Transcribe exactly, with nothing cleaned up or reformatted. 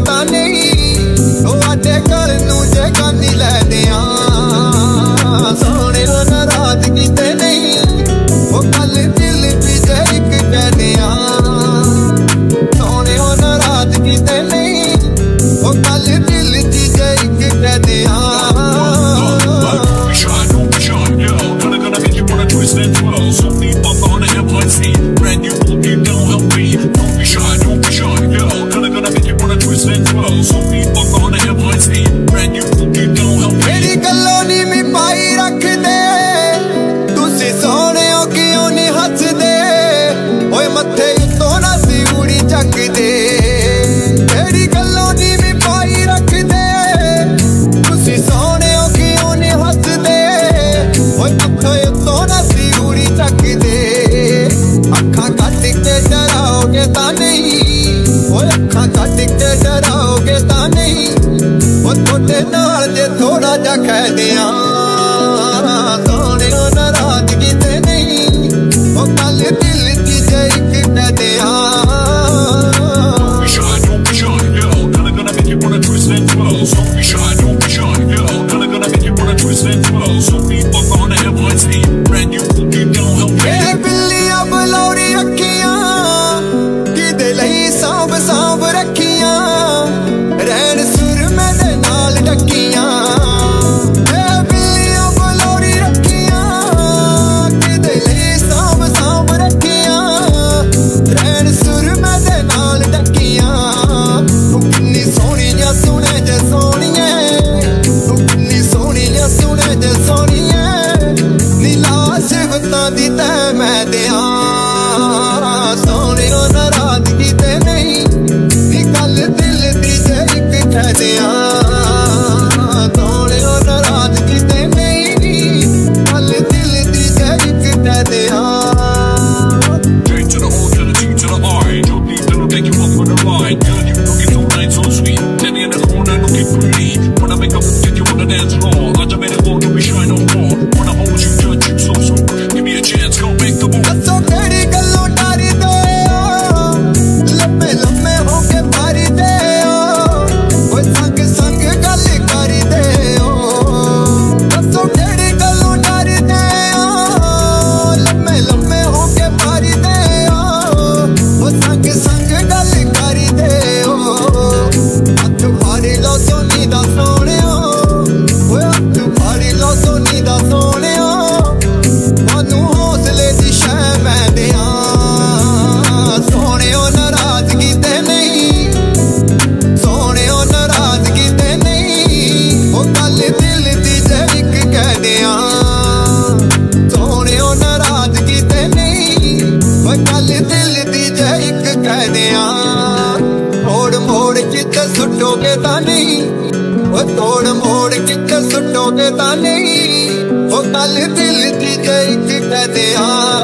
ਤਾਂ ਨਹੀਂ ਉਹ ਆਡੇ ਘਰ ਨੂੰ ਜੇ ਕਾਨੀ ਲੈ ਦਿਆਂ ਸੋਹਣਿਓ ਨਾਰਾਜ਼ਗੀ ਤੇ ਨਹੀਂ ਉਹ ਕੱਲ ਦਿਲ ਵੀ ਜੇ ਇੱਕ ਕਹਿ ਦਿਆਂ ਸੋਹਣਿਓ ਨਾਰਾਜ਼ਗੀ ਤੇ ਨਹੀਂ ਉਹ ਕੱਲ ਦਿਲ ਦੀ ਜੇ ਇੱਕ ਕਹਿ ਦਿਆਂ Twist and twirl, something up on the airplane seat. Brand new look, you don't help me. Don't be shy, don't be shy, girl. Gonna gonna make you wanna twist and twirl. Something up on the airplane seat. Brand new look, you don't help me. मेरी गल्लों नी मी पाई रख दे, तुसी सोहणे हो क्यों नी हस दे, ओए मत्थे उत्तों ना सिउड़ी चक दे। मेरी गल्लों नी मी पाई रख दे, तुसी सोहणे हो क्यों नी हस दे, ओए मत्थे उत्तों ना सिउड़ी चक दे। अखां कट के डराओगे तां नहीं, ओए अखां कट के डराओगे तां नहीं, ओ थोड़े नाल जे थोड़ा जा कह दियां सोहणियो नाराज़गी ते नहीं ओ कल दिल दी जे इक कह दियां Don't be shy, don't be shy, girl. Gonna gonna make you wanna twist and twirl. Don't be shy, don't be shy, girl. Gonna gonna make you wanna twist and twirl. Something up on the airplane seat. Brand new look, you don't help me. ए बिल्लियां बलौरी अखियां किदे लई सांभ सांभ रखियां रैन सुर मेरे नाल डकियां। ए बिल्लियां बलौरी रखियां किदे लई सांभ सांभ रखियां रैन सुर मेरे नाल डकियां। तू किन्नी सोहणियां सुने जे सोहणिए, तू किन्नी सोहणियां सुने जे सोहणिए, नीला सिफतां दी तै मैं दियां सोहणियो नाराज़गी ते नहीं नी गल दिल दी जे इक कह दियां सोहणियो नाराज़गी ते नहीं गल दिल दी जे इक कह दियां। J to the O to the T to the R. Don't need to take you up for the ride. Girl, you looking so nice, so sweet. Tell me in the corner, looking pretty. Wanna make up with you on the dance floor. I just made it go, don't be shy no more. Wanna hold you, touch you so smooth. Give me a chance, go make the move. दसो केड़ी गल्लों डरी दे ओ लम्मे लम्मे हो के मारी दे ओ ओए संग संग गल करी दे ओ। दसो केड़ी गल्लों डरी दे ओ लम्मे लम्मे हो के मारी दे ओ ओ संग संग गल करी दे ओ। हथ फाड़ी लो सोनी दा सोहणियो, ओए हथ फाड़ी लो सोनी दा सोहणियो, मानू हौसले दी शै मैं दियां सोहणियो नाराज़गी ते नहीं, सोहणियो नाराज़गी ते नहीं ओ गल दिल दी जे इक कह दियां सोहणियो नाराज़गी ते नहीं ओ गल दिल दी जे इक कह दियां। मोड़ मोड़ चित सुटोगे तां नहीं, ओ तोड़ मोड़ चित सुटोगे तां नहीं ओ गल दिल दी जे इक कह दियां।